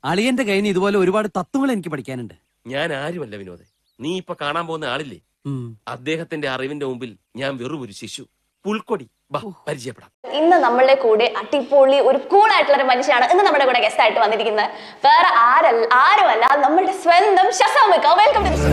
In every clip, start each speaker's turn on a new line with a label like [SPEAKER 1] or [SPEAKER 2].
[SPEAKER 1] അളിയന്റെ കയ്യിൽ നിന്ന് ഇതുപോലെ ഒരുപാട് തത്വങ്ങൾ എനിക്ക് പഠിക്കാനുണ്ട്.
[SPEAKER 2] ഞാൻ ആരുമല്ല വിനോദേ, നീ ഇപ്പൊ കാണാൻ പോകുന്ന ആളില്ലേ, അദ്ദേഹത്തിന്റെ അറിവിന്റെ മുമ്പിൽ ഞാൻ വെറും ഒരു ശിശു, പുൽക്കൊടി. പരിചയപ്പെടാം.
[SPEAKER 3] ഇന്ന് നമ്മളുടെ കൂടെ അടിപൊളി ഒരു കൂളായിട്ടുള്ള ഒരു മനുഷ്യനാണ് ഇന്ന് നമ്മുടെ കൂടെ ഗസ്റ്റ് ആയിട്ട് വന്നിരിക്കുന്നത്. വേറെ ആരുമല്ല, നമ്മളുടെ സ്വന്തം ഷസാം. വെൽക്കം ടു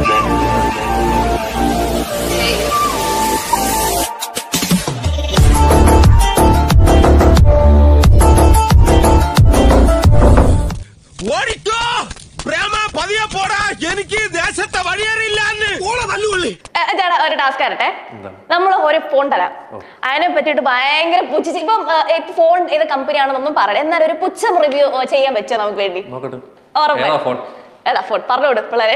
[SPEAKER 3] ഒരു ടാസ്ക് ആരട്ടെ. നമ്മൾ ഒരു ഫോൺ തരാം, അതിനെ പറ്റിട്ട് ഭയങ്കര പുച്ഛിച്ച്, ഇപ്പം ഫോൺ ഏത് കമ്പനിയാണെന്നൊന്നും പറയാം, എന്നാലും ഒരു പുച്ഛം റിവ്യൂ ചെയ്യാൻ പറ്റുമോ നമുക്ക് വേണ്ടി? ഏതാ ഫോൺ പറഞ്ഞോട് പിള്ളേരെ.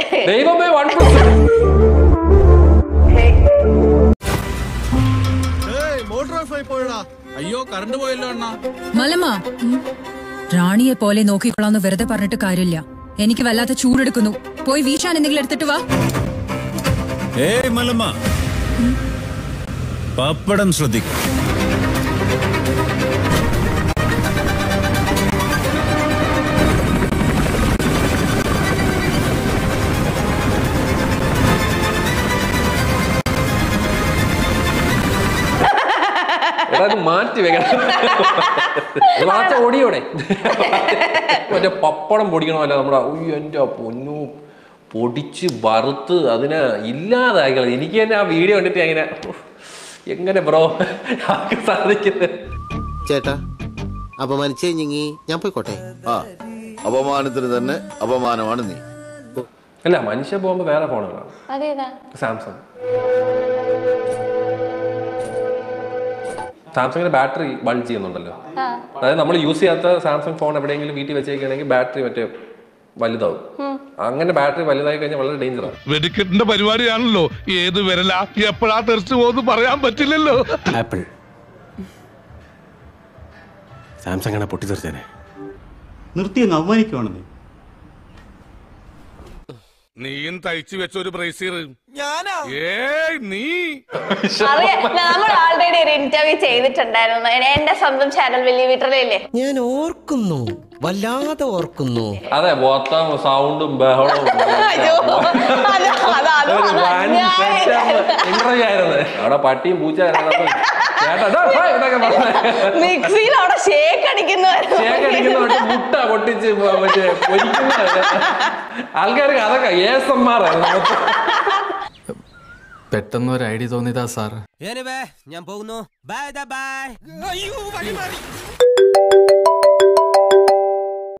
[SPEAKER 4] അയ്യോ കറണ്ട് പോയല്ലോ അണ്ണാ.
[SPEAKER 5] മലമ്മ, റാണിയെ പോലെ നോക്കിക്കൊള്ളാന്ന് വെറുതെ പറഞ്ഞിട്ട് കാര്യമില്ല. എനിക്ക് വല്ലാത്ത ചൂടെടുക്കുന്നു. പോയി വീശാൻ എന്തെങ്കിലും എടുത്തിട്ട് വാ.
[SPEAKER 4] ഏയ് മലമ്മ, പപ്പടം ശ്രദ്ധിക്കും.
[SPEAKER 2] മാറ്റി വെക്കണം. ഓടിയോടെ മറ്റേ പപ്പടം പൊടിക്കണമല്ല നമ്മുടെ. എന്റെ പൊന്നു, പൊടിച്ച് വറുത്ത് അതിനെ ഇല്ലാതാക്കിയത്. എനിക്ക് തന്നെ ആ വീഡിയോ കണ്ടിട്ട് എങ്ങനെ ബ്രോ സാധിക്കുന്നത്?
[SPEAKER 6] ചേട്ടാ അപമാനിച്ചേ ഞാൻ പോയിക്കോട്ടെ.
[SPEAKER 7] അപമാനത്തിന് തന്നെ അപമാനമാണ് നീ.
[SPEAKER 2] അല്ല, മനുഷ്യ പോകുമ്പോ വേറെ ഫോണുകളാണ്. സാംസങ്. സാംസങ്ങിന്റെ ബാറ്ററി ബൾജ് ചെയ്യുന്നുണ്ടല്ലോ. അതായത് നമ്മൾ യൂസ് ചെയ്യാത്ത സാംസങ് ഫോൺ എവിടെയെങ്കിലും വീട്ടിൽ വെച്ചേക്കുകയാണെങ്കിൽ ബാറ്ററി മറ്റേ വലുതാവും. അങ്ങനെ ബാറ്ററി വലുതായി കഴിഞ്ഞാൽ വളരെ ഡേഞ്ചറാണ്.
[SPEAKER 8] വെടിക്കെട്ടിന്റെ പരിപാടിയാണല്ലോ, ഏത് വിരലാ എപ്പോഴാ തെറിച്ചു പോകുന്നു പറയാൻ പറ്റില്ലല്ലോ.
[SPEAKER 6] ആപ്പിൾ സാംസങ് ആണ് പൊട്ടിത്തെറിച്ചേനെ.
[SPEAKER 4] നിർത്തിയങ്ങ് അവമാനിക്കുവാണെന്നേ.
[SPEAKER 8] നീയും തയ്ച്ചു വെച്ച ഒരു ബ്രേസിയർ നീ
[SPEAKER 3] നമ്മൾ ഓൾറെഡി ഒരു ഇന്റർവ്യൂ ചെയ്തിട്ടുണ്ടായിരുന്നു എന്റെ സ്വന്തം ചാനൽ MilliMetre.
[SPEAKER 6] ഞാൻ ഓർക്കുന്നു, വല്ലാതെ ഓർക്കുന്നു.
[SPEAKER 2] അതെ, മൊത്തം സൗണ്ടും ബഹളവും അവിടെ പട്ടിയും പൂച്ച
[SPEAKER 3] മിക്സിയിൽ അവിടെ ഷേക്ക് അടിക്കുന്ന
[SPEAKER 2] മുട്ട പൊട്ടിച്ച് മറ്റേ പൊരിക്കുന്ന ആൾക്കാർക്ക് അതൊക്കെ
[SPEAKER 9] പെട്ടെന്ന് ഒരു ഐഡിയ തോന്നിയതാ സാർ.
[SPEAKER 6] ഞാൻ പോകുന്നു. Bye by.